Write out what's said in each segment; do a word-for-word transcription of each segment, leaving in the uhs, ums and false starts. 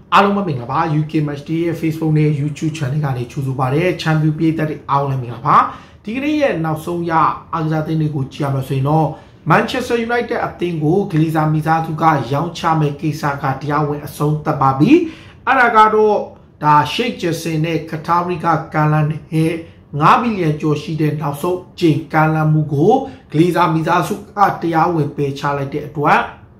အားလုံးမင်္ဂလာပါ U K Match Day ရဲ့ Facebook နဲ့ YouTube Channel ကနေကြိုဆိုပါရစေ Champion ပြည်သက်တွေအားလုံးမင်္ဂလာပါဒီကနေ့ရဲ့နောက်ဆုံးရအားကစားသင်းတွေကိုကြည့်ရမှာဆိုရင်တော့ Manchester United အသင်းကိုဂလီဇာမီဇာသူကရောင်းချမဲ့ကိစ္စကတရားဝင်အဆုံးသတ်ပါပြီအဲ့ဒါကတော့ဒါ Sheikh Jassim နဲ့ Qatari ကကန်လန်နဲ့fiveဘီလီယံကျော်ရှိတဲ့နောက်ဆုံးကျင်းကန်လန်မှုကိုဂလီဇာမီဇာစုကတရားဝင်ပယ်ချလိုက်တဲ့အတွက်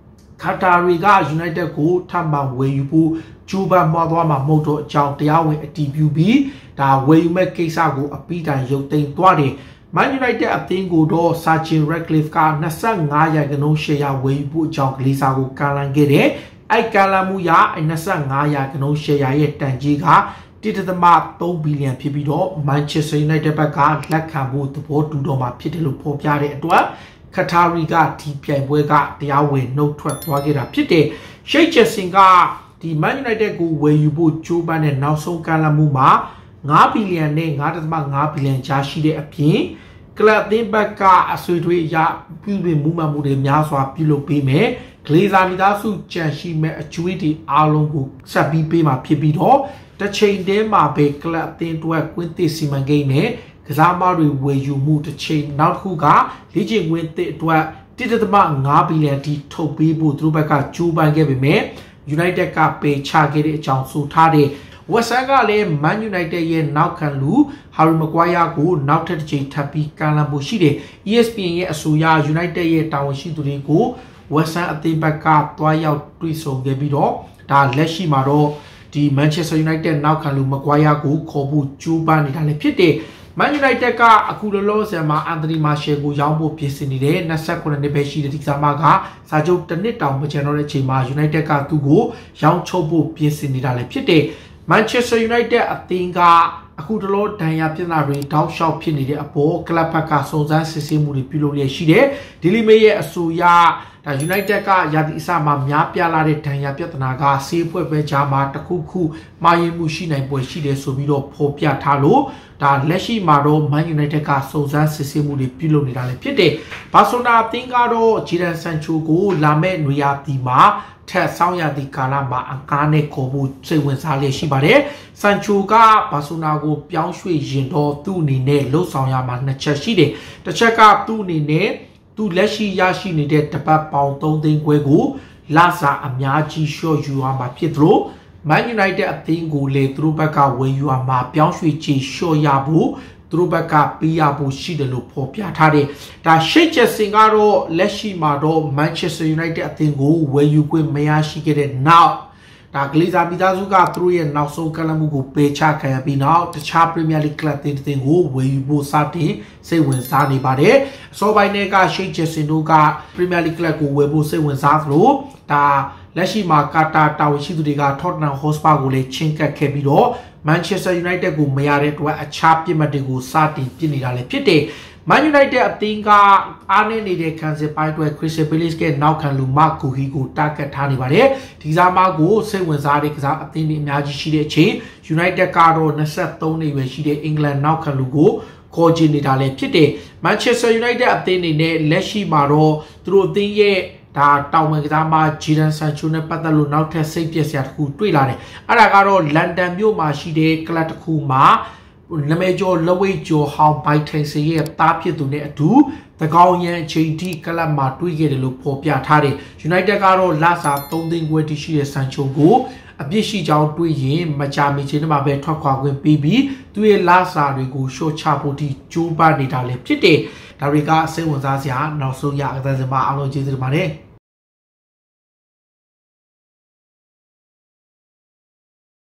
Qatari က United ကိုထပ်မံဝယ်ယူဖို့ကျူဘာမော်သွားမှာမဟုတ်တော့အကြောင်းတရားဝင်အတည်ပြုပြီးဒါဝယ်ယူမဲ့ကိစ္စကိုအပိတိုင်ရုပ်သိမ်းသွားတယ် Man United အသင်းကိုတော့ Sir Ratcliffe ကtwenty-fiveရာခိုင်နှုန်း share ဝယ်ယူဖို့အကြောင်းဂလီဇာကိုကန်လန်ခဲ့တယ်အဲ့ကန်လန်မှုရtwenty-fiveရာခိုင်နှုန်း share ရဲ့တန်ကြီးကone point threeဘီလီယံဖြစ်ပြီးတော့ Manchester United ဘက်ကလက်ခံဖို့သဘောတူတော့မှာဖြစ်တယ်လို့ဖော်ပြတဲ့အတွက် Qatari ကဒီပြိုင်ပွဲကတရားဝင်နှုတ်ထွက်သွားခဲ့တာဖြစ်တယ် Sheikh Jassim ကဒီ Man United ကိုဝယ်ယူဖို့ကြိုးပမ်းတဲ့နောက်ဆုံးကန်လန်မှုမှာfiveဘီလီယံနဲ့five point fiveဘီလီယံကြားရှိတဲ့အပြင်ကလပ်အသင်းဘက်ကအဆွေထွေးအရာပြုပြင်မှုမှတ်မှုတွေများစွာပြုလုပ်ပေးမယ်ဂလီဇာမီသားစုကြံရှိမဲ့အကျွေးတွေအားလုံးကိုဆက်ပြီးပေးမှာဖြစ်ပြီးတော့တစ်ချိန်တည်းမှာပဲကလပ်အသင်းအတွက်ကွင်းသစ်စီမံကိန်းနဲ့ကစားမတွေဝယ်ယူမှုတစ်ချိန်နောက်တစ်ခုကလေ့ကျင့်ကွင်းသစ်အတွက်one point fiveဘီလီယံထိထုတ်ပေးဖို့သူတို့ဘက်ကကြိုးပမ်းခဲ့ပေမဲ့ United ကပယ်ချခဲ့တဲ့အကြောင်းဆိုထားတဲ့ West Ham ကလည်း Man United ရဲ့နောက်ခံလူ Harry Maguire ကိုနောက်ထပ်တစ်ချိန်ထပ်ပြီးကန်လန်ဖို့ရှိတယ် E S P N ရဲ့အဆိုအရ United ရဲ့တာဝန်ရှိသူတွေကို West Ham အသင်းဘက်ကတွားရောက်တွေ့ဆုံခဲ့ပြီးတော့ဒါလက်ရှိမှာတော့ဒီ Manchester United နောက်ခံလူ Maguire ကိုခေါ်ဖို့ကြိုးပမ်းနေတာလည်းဖြစ်တယ်Man United ကအခုလောလောဆယ်မှာ Anthony Martial ကိုရောင်းဖို့ပြင်ဆင်နေတယ်twenty-sevenနှစ်ပဲရှိတဲ့ဒီကစားမကစာချုပ်တစ်နှစ်တောင်မကျန်တော့တဲ့အချိန်မှာ United ကသူ့ကိုရောင်းချုပ်ဖို့ပြင်ဆင်နေတာလည်းဖြစ်တယ် Manchester United အသင်းကအခုတလောဒဏ်ရာပြဿနာတွေတောက်လျှောက်ဖြစ်နေတဲ့အပေါ်ကလပ်ဘက်ကစုံစမ်းစစ်ဆေးမှုတွေပြုလုပ်ရရှိတယ် Daily Mail ရဲ့အဆိုအရဒါ United ကရာသီအစမှာများပြားလာတဲ့ဒဏ်ရာပြဿနာကဆေးဖွဲ့ပဲကြားမှာတစ်ခုခုမှားယွင်းမှုရှိနိုင်ပွဲရှိတယ်ဆိုပြီးတော့ဖော်ပြထားလို့ဒါလက်ရှိမှာတော့ Man United ကစုံစမ်းစစ်ဆေးမှုတွေပြုလုပ်နေတာလည်းဖြစ်တယ်။ Barcelona အသင်းကတော့ Jadon Sancho ကိုလာမဲ့နွေရာသီမှာထက်ဆောင်ရသည့်ကာလမှာအကားနဲ့ခေါ်ဖို့စိတ်ဝင်စားလျက်ရှိပါတယ်။ Sancho က Barcelona ကိုပြောင်းရွှေ့ရင်တော့သူ့အနေနဲ့လှုပ်ဆောင်ရမှာနှစ်ချက်ရှိတယ်။တစ်ချက်ကသူ့အနေနဲ့သူလက်ရှိရရှိနေတဲ့တပတ်ပေါင်threeသိန်းခွဲကိုလစာအများကြီးလျှော့ယူရမှာဖြစ်သလိုMan United အသင်းကိုလည်းသူတို့ဘက်ကဝယ်ယူရမှာပြောင်းရွှေ့ချေလျှော့ရဖို့သူတို့ဘက်ကပေးရဖို့ရှိတယ်လို့ဖော်ပြထားတယ်။ဒါ Sheikh Jassim ကတော့လက်ရှိမှာတော့ Manchester United အသင်းကိုဝယ်ယူခွင့်မရရှိခဲ့တဲ့နောက်ဒါဂလီဇာမီသားစုကသူတို့ရဲ့နောက်ဆုံးကလပ်မှုကိုပယ်ချခံရပြီးနောက်တခြား Premier League ကလပ်အသင်းကိုဝယ်ယူဖို့စတင်စိတ်ဝင်စားနေပါတယ်။အစောပိုင်းက Sheikh Jassim တို့က Premier League ကလပ်ကိုဝယ်ဖို့စိတ်ဝင်စားသလိုဒါလက်ရှိမှာကာတာတာဝန်ရှိသူတွေက Tottenham Hotspur ကိုလည်းချင်းကပ်ခဲ့ပြီးတော့ Manchester United ကိုမရတဲ့အတွက်အခြားပြစ်မှတ်တွေကိုစတင်ပြစ်နေတာလည်းဖြစ်တယ်။ Man United အသင်းကအားနည်းနေတဲ့ခံစစ်ပိုင်းအတွက် Crystal Palace ကနောက်ခံလူ Mark Guehi ကိုတာဂက်ထားနေပါတယ်။ဒီကစားမကိုစိတ်ဝင်စားတဲ့ကစားအသင်းတွေအများကြီးရှိတဲ့အချိန် United ကတော့twenty-threeနှစ်ရွယ်ရှိတဲ့ England နောက်ခံလူကိုခေါ်ချင်နေတာလည်းဖြစ်တယ်။ Manchester United အသင်းအနေနဲ့လက်ရှိမှာတော့သူတို့အသင်းရဲ့ဒါတောင်ဝင်ကစားမ Jadon Sancho နဲ့ပတ်သက်လို့နောက်ထပ်စိတ်ပျက်စရာတစ်ခုတွေ့လာတယ်။အဲ့ဒါကတော့ London မြို့မှာရှိတဲ့ကလပ်တစ်ခုမှာနာမည်ကျော်လက်ဝဲကျော်ဟောင်းဘိုက်ထိုင်စီရဲ့တားဖြစ်သူနဲ့အတူတကောင်ရန်အချိန်ထိကလပ်မှာတွေ့ခဲ့တယ်လို့ဖော်ပြထားတယ်။ United ကတော့လစာthreeသိန်းခွဲတိရှိတဲ့ Sancho ကိုအပြစ်ရှိကြောင်းတွေ့ရင်မကြာမီချိန်မှာပဲထွက်ခွာခွင့်ပေးပြီးသူ့ရဲ့လစာတွေကိုရှော့ချဖို့ဒီကြိုးပမ်းနေတာလည်းဖြစ်တယ်။ဒါတွေကစိတ်ဝင်စားစရာနောက်ဆုံးရအသက်စမှာအားလုံးကျေးဇူးတင်ပါတယ်။